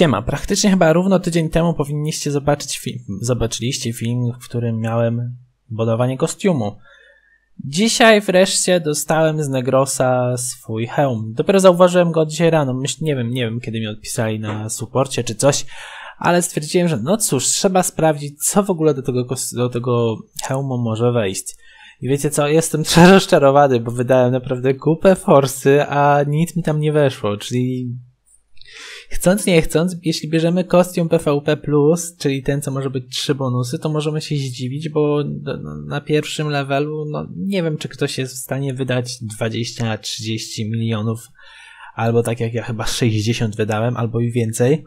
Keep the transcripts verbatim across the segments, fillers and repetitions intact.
Siema, praktycznie chyba równo tydzień temu powinniście zobaczyć film, zobaczyliście film, w którym miałem budowanie kostiumu. Dzisiaj wreszcie dostałem z Negrosa swój hełm. Dopiero zauważyłem go dzisiaj rano. Myślę, nie wiem, nie wiem kiedy mi odpisali na supporcie czy coś, ale stwierdziłem, że no cóż, trzeba sprawdzić, co w ogóle do tego, do tego hełmu może wejść. I wiecie co, jestem trochę rozczarowany, bo wydałem naprawdę kupę forsy, a nic mi tam nie weszło, czyli chcąc nie chcąc, jeśli bierzemy kostium PvP plus, czyli ten, co może być trzy bonusy, to możemy się zdziwić, bo na pierwszym levelu, no nie wiem, czy ktoś jest w stanie wydać dwadzieścia trzydzieści milionów, albo tak jak ja chyba sześćdziesiąt wydałem, albo i więcej,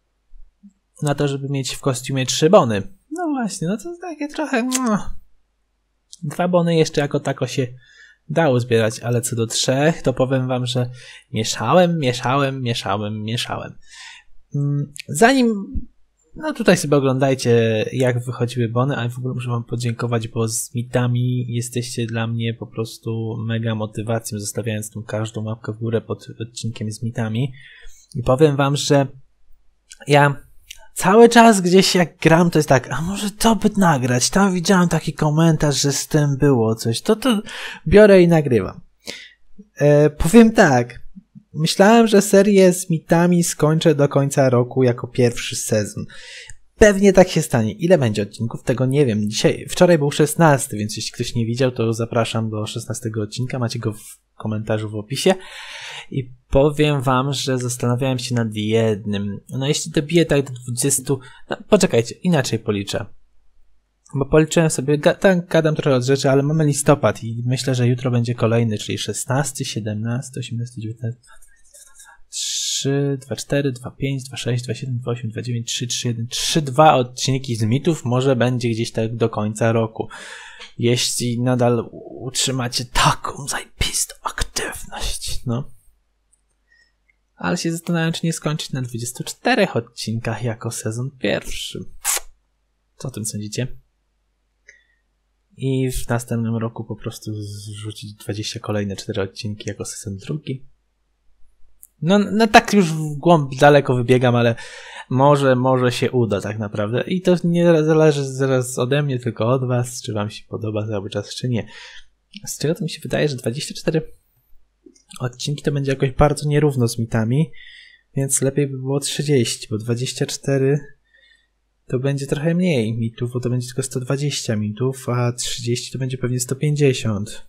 na to, żeby mieć w kostiumie trzy bony. No właśnie, no to takie trochę... No. Dwa bony jeszcze jako tako się dało zbierać, ale co do trzech, to powiem wam, że mieszałem, mieszałem, mieszałem, mieszałem. Zanim, no tutaj sobie oglądajcie, jak wychodziły bony, ale w ogóle muszę wam podziękować, bo z mitami jesteście dla mnie po prostu mega motywacją, zostawiając tą każdą łapkę w górę pod odcinkiem z mitami. I powiem wam, że ja cały czas gdzieś jak gram, to jest tak, a może to by nagrać, tam widziałem taki komentarz, że z tym było coś, to to biorę i nagrywam. E, powiem tak, myślałem, że serię z mitami skończę do końca roku jako pierwszy sezon. Pewnie tak się stanie. Ile będzie odcinków? Tego nie wiem. Dzisiaj, wczoraj był szesnasty, więc jeśli ktoś nie widział, to zapraszam do szesnastego odcinka, macie go w komentarzu w opisie. I powiem wam, że zastanawiałem się nad jednym. No jeśli dobiję tak do dwudziestu... No, poczekajcie, inaczej policzę. Bo policzyłem sobie, tak gadam trochę od rzeczy, ale mamy listopad i myślę, że jutro będzie kolejny, czyli szesnasty, siedemnasty, osiemnasty, dziewiętnasty, trzy, dwa, cztery, dwa, pięć, dwa, sześć, dwa, siedem, dwa, osiem, dwa, dziewięć, trzy, trzy, jeden, trzy, dwa odcinki z mitów może będzie gdzieś tak do końca roku. Jeśli nadal utrzymacie taką zajebistą aktywność, no. Ale się zastanawiam, czy nie skończyć na dwudziestu czterech odcinkach jako sezon pierwszy. Co o tym sądzicie? I w następnym roku po prostu zrzucić dwadzieścia kolejne cztery odcinki jako sezon drugi. No, no tak już w głąb daleko wybiegam, ale może, może się uda tak naprawdę. I to nie zależy zaraz ode mnie, tylko od was, czy wam się podoba cały czas, czy nie. Z czego to mi się wydaje, że dwadzieścia cztery odcinki to będzie jakoś bardzo nierówno z mitami, więc lepiej by było trzydzieści, bo dwadzieścia cztery to będzie trochę mniej mitów, bo to będzie tylko sto dwadzieścia mitów, a trzydzieści to będzie pewnie sto pięćdziesiąt.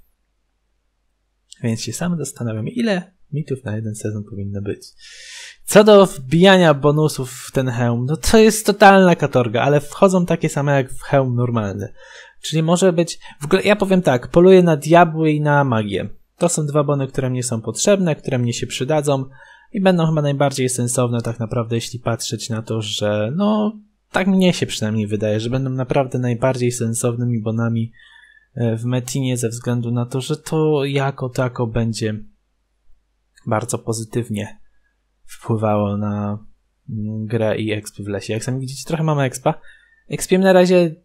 Więc się sam zastanawiam, ile mitów na jeden sezon powinno być. Co do wbijania bonusów w ten hełm, no to jest totalna katorga, ale wchodzą takie same jak w hełm normalny. Czyli może być... W ogóle ja powiem tak, poluję na diabły i na magię. To są dwa bony, które mnie są potrzebne, które mnie się przydadzą i będą chyba najbardziej sensowne tak naprawdę, jeśli patrzeć na to, że no tak mnie się przynajmniej wydaje, że będą naprawdę najbardziej sensownymi bonami w Metinie ze względu na to, że to jako tako będzie bardzo pozytywnie wpływało na grę i expy w lesie. Jak sami widzicie, trochę mamy expa. Expiłem na razie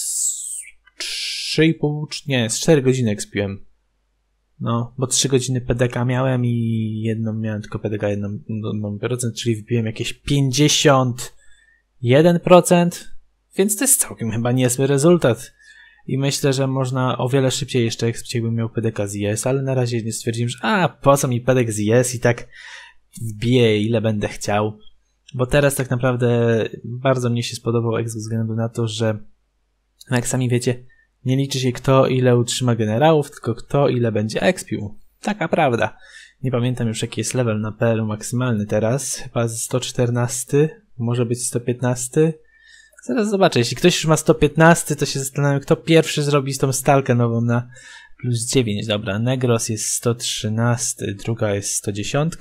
trzy i pół, nie, z cztery godziny expiłem. No, bo trzy godziny P D K miałem i jedną miałem tylko P D K, jedną, jedną procent, czyli wbiłem jakieś pięćdziesiąt jeden procent, więc to jest całkiem chyba niezły rezultat. I myślę, że można o wiele szybciej jeszcze jak bym miał P D K z I S, ale na razie nie stwierdziłem, że a, po co mi P D K z I S i tak wbiję ile będę chciał. Bo teraz tak naprawdę bardzo mnie się spodobał X ze względu na to, że jak sami wiecie, nie liczy się kto ile utrzyma generałów, tylko kto ile będzie expił. Taka prawda. Nie pamiętam już jaki jest level na P L maksymalny teraz. Chyba sto czternaście, może być sto piętnaście. Zaraz zobaczę. Jeśli ktoś już ma sto piętnaście, to się zastanawiam, kto pierwszy zrobi tą stalkę nową na plus dziewięć. Dobra, Negros jest sto trzynaście, druga jest sto dziesięć.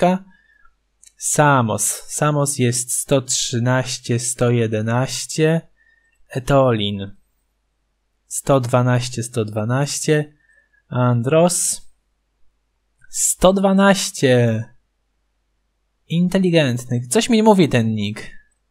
Samos. Samos jest sto trzynaście, sto jedenaście. Etolin sto dwanaście, sto dwanaście. Andros sto dwanaście. Inteligentny. Coś mi mówi ten nick.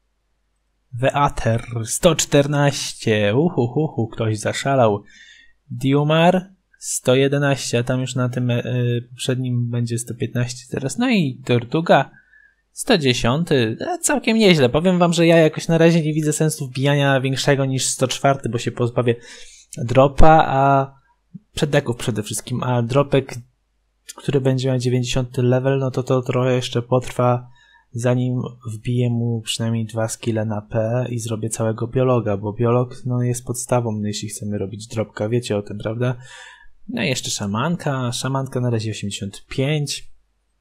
Weater sto czternaście. Uhuhuhu, ktoś zaszalał. Diumar sto jedenaście, a tam już na tym yy, poprzednim będzie sto piętnaście teraz. No i Tortuga sto dziesięć, całkiem nieźle. Powiem wam, że ja jakoś na razie nie widzę sensu wbijania większego niż sto cztery, bo się pozbawię dropa, a przedeków przede wszystkim, a dropek, który będzie miał dziewięćdziesiąty level, no to to trochę jeszcze potrwa, zanim wbiję mu przynajmniej dwa skille na P i zrobię całego biologa, bo biolog no, jest podstawą, jeśli chcemy robić dropka, wiecie o tym, prawda? No i jeszcze szamanka, szamanka na razie osiemdziesiąt pięć.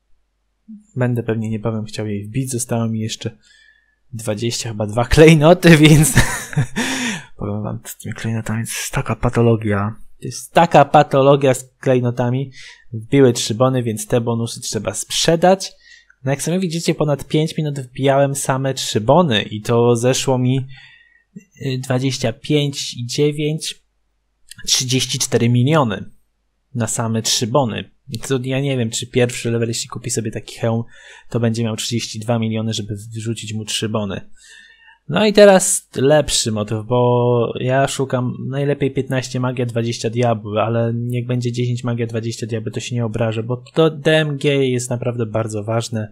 Będę pewnie niebawem chciał jej wbić, zostało mi jeszcze dwadzieścia, chyba dwa klejnoty, więc powiem wam, z tymi klejnotami to jest taka patologia. To jest taka patologia z klejnotami. Wbiły trzy bony, więc te bonusy trzeba sprzedać. No jak sami widzicie, ponad pięć minut wbijałem same trzy bony i to zeszło mi dwadzieścia pięć i dziewięć, trzydzieści cztery miliony na same trzy bony. To ja nie wiem, czy pierwszy level, jeśli kupi sobie taki hełm, to będzie miał trzydzieści dwa miliony, żeby wyrzucić mu trzy bony. No i teraz lepszy motyw, bo ja szukam najlepiej piętnaście magia, dwadzieścia diabły, ale niech będzie dziesięć magia, dwadzieścia diabły, to się nie obrażę, bo to D M G jest naprawdę bardzo ważne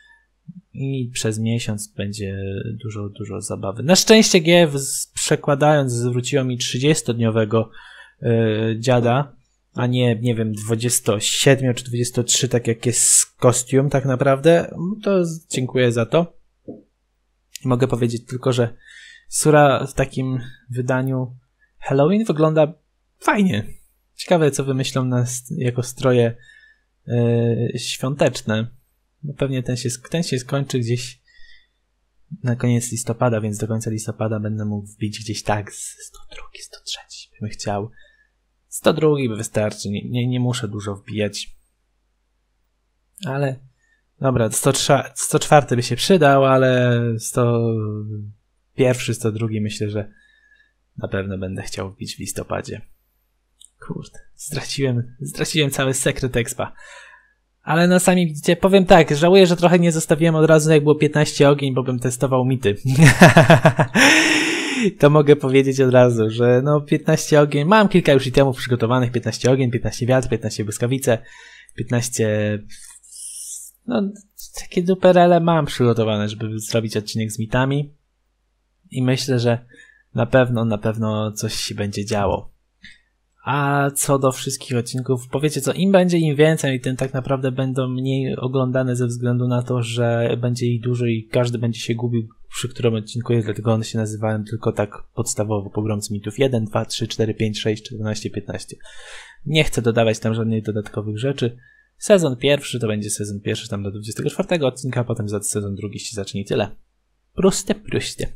i przez miesiąc będzie dużo, dużo zabawy. Na szczęście G, przekładając, zwróciło mi trzydziestodniowego yy, dziada, a nie, nie wiem, dwadzieścia siedem czy dwadzieścia trzy, tak jak jest kostium tak naprawdę, to dziękuję za to. Mogę powiedzieć tylko, że Sura w takim wydaniu Halloween wygląda fajnie. Ciekawe, co wymyślą nas jako stroje yy, świąteczne. No pewnie ten się, ten się skończy gdzieś na koniec listopada, więc do końca listopada będę mógł wbić gdzieś tak z sto dwa, sto trzy, bym chciał. sto dwa by wystarczy, nie, nie, nie muszę dużo wbijać. Ale dobra, sto cztery by się przydał, ale sto jeden, sto dwa myślę, że na pewno będę chciał wbić w listopadzie. Kurde, straciłem, straciłem cały sekret expa. Ale no sami widzicie, powiem tak, żałuję, że trochę nie zostawiłem od razu, jak było piętnaście ogień, bo bym testował mity. To mogę powiedzieć od razu, że no piętnaście ogień, mam kilka już itemów przygotowanych, piętnaście ogień, piętnaście wiatr, piętnaście błyskawice, piętnaście... No, takie duperele mam przygotowane, żeby zrobić odcinek z mitami. I myślę, że na pewno, na pewno coś się będzie działo. A co do wszystkich odcinków, powiecie co, im będzie im więcej, tym tak naprawdę będą mniej oglądane ze względu na to, że będzie ich dużo i każdy będzie się gubił, przy którym odcinku jest, dlatego one się nazywają tylko tak podstawowo pogromcy mitów jeden, dwa, trzy, cztery, pięć, sześć, czternaście, piętnaście. Nie chcę dodawać tam żadnych dodatkowych rzeczy. Sezon pierwszy to będzie sezon pierwszy tam do dwudziestego czwartego odcinka, a potem za sezon drugi się zacznie i tyle. Proste, proste.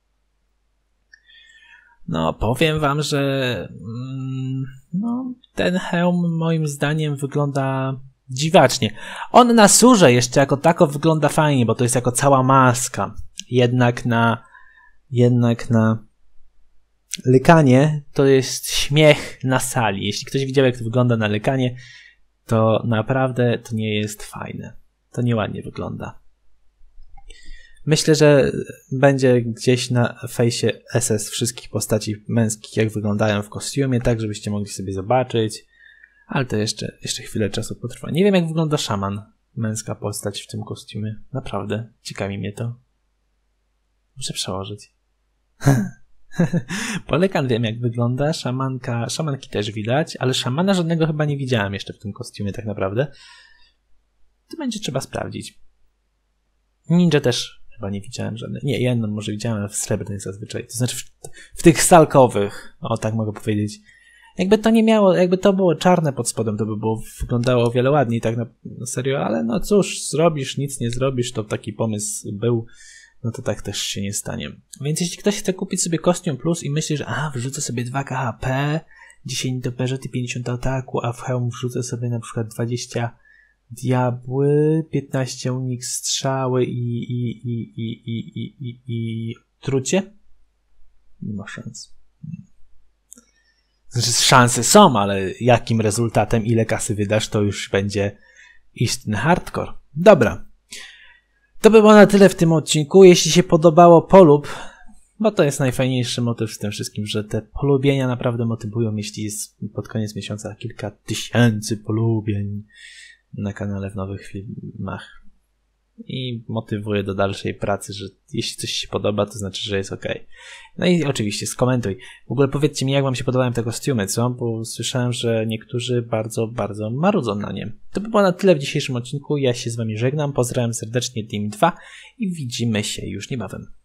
No, powiem wam, że mm, no, ten hełm moim zdaniem wygląda dziwacznie. On na Surze jeszcze jako tako wygląda fajnie, bo to jest jako cała maska. Jednak na jednak na Lykanie to jest śmiech na sali. Jeśli ktoś widział, jak to wygląda na Lykanie, to naprawdę to nie jest fajne. To nieładnie wygląda. Myślę, że będzie gdzieś na fejsie S S wszystkich postaci męskich, jak wyglądają w kostiumie, tak żebyście mogli sobie zobaczyć. Ale to jeszcze, jeszcze chwilę czasu potrwa. Nie wiem, jak wygląda szaman. Męska postać w tym kostiumie. Naprawdę. Ciekawi mnie to. Muszę przełożyć. Polekan wiem, jak wygląda. Szamanka, szamanki też widać, ale szamana żadnego chyba nie widziałem jeszcze w tym kostiumie tak naprawdę. To będzie trzeba sprawdzić. Ninja też chyba nie widziałem żadnej. Nie, jedną może widziałem w srebrnych zazwyczaj. To znaczy w, w tych stalkowych. O, tak mogę powiedzieć. Jakby to nie miało, jakby to było czarne pod spodem, to by było, wyglądało o wiele ładniej, tak na, na serio, ale no cóż, zrobisz, nic nie zrobisz, to taki pomysł był, no to tak też się nie stanie. Więc jeśli ktoś chce kupić sobie kostium plus i myśli, że a, wrzucę sobie dwa K H P, dziesięć do perzyty, pięćdziesiąt ataku, a w hełm wrzucę sobie na przykład dwadzieścia diabły, piętnaście unik strzały i, i, i, i, i, i, i, i trucie? Nie ma szans. Znaczy szanse są, ale jakim rezultatem, ile kasy wydasz, to już będzie istny hardcore. Dobra. To by było na tyle w tym odcinku. Jeśli się podobało, polub, bo to jest najfajniejszy motyw w tym wszystkim, że te polubienia naprawdę motywują, jeśli jest pod koniec miesiąca kilka tysięcy polubień na kanale w nowych filmach. i motywuje do dalszej pracy, że jeśli coś się podoba, to znaczy, że jest okej. No i oczywiście skomentuj. W ogóle powiedzcie mi, jak wam się podobają te kostiumy, co? Bo słyszałem, że niektórzy bardzo, bardzo marudzą na nie. To by było na tyle w dzisiejszym odcinku. Ja się z wami żegnam. Pozdrawiam serdecznie Team dwa i widzimy się już niebawem.